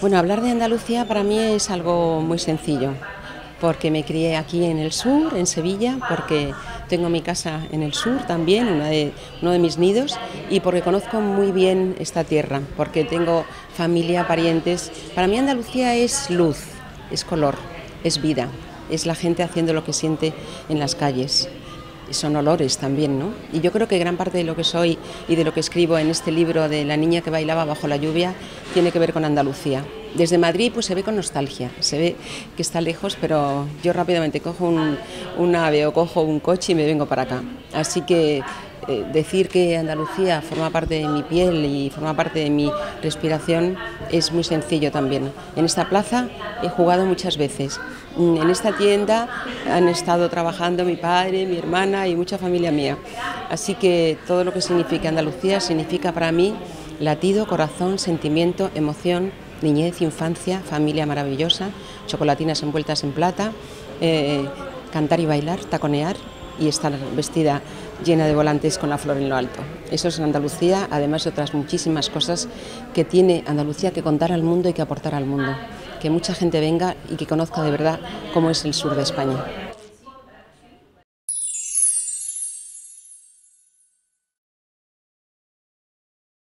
Bueno, hablar de Andalucía para mí es algo muy sencillo, porque me crié aquí en el sur, en Sevilla, porque tengo mi casa en el sur también, uno de mis nidos, y porque conozco muy bien esta tierra, porque tengo familia, parientes. Para mí Andalucía es luz, es color, es vida, es la gente haciendo lo que siente en las calles. Son olores también, ¿no? Y yo creo que gran parte de lo que soy y de lo que escribo en este libro de La niña que bailaba bajo la lluvia tiene que ver con Andalucía. Desde Madrid pues se ve con nostalgia, se ve que está lejos, pero yo rápidamente cojo un ave o cojo un coche y me vengo para acá. Así que decir que Andalucía forma parte de mi piel y forma parte de mi respiración es muy sencillo también. En esta plaza he jugado muchas veces. En esta tienda han estado trabajando mi padre, mi hermana y mucha familia mía. Así que todo lo que significa Andalucía significa para mí latido, corazón, sentimiento, emoción, niñez, infancia, familia maravillosa, chocolatinas envueltas en plata, cantar y bailar, taconear y estar vestida llena de volantes con la flor en lo alto. Eso es Andalucía, además de otras muchísimas cosas que tiene Andalucía que contar al mundo y que aportar al mundo. Que mucha gente venga y que conozca de verdad cómo es el sur de España.